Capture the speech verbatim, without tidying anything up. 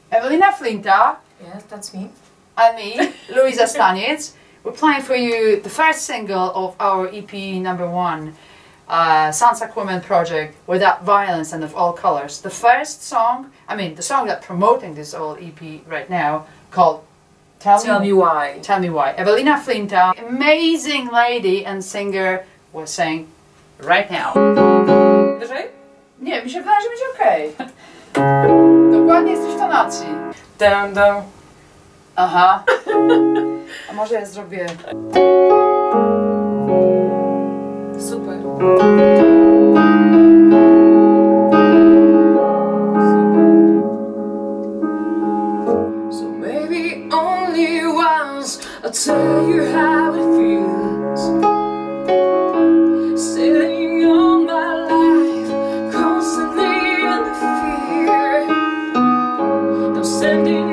Ewelina Flinta. Yes, that's me. And me, Luiza Staniec. We're playing for you the first single of our E P number one, uh, Sansa Women project, Without Violence and of All Colors. The first song, I mean the song that's promoting this whole E P right now, called Tell, Tell Me Why. Tell Me Why. Ewelina Flinta, amazing lady and singer, will sing right now. Wyżej? Nie, mi się wydaje, że będzie okej. Dokładnie jesteś w tonacji. Dum, dum. Aha. A może ja zrobię... Super. So maybe only once I'll tell you how it feels, sitting on my life, constantly under fear. I'm sending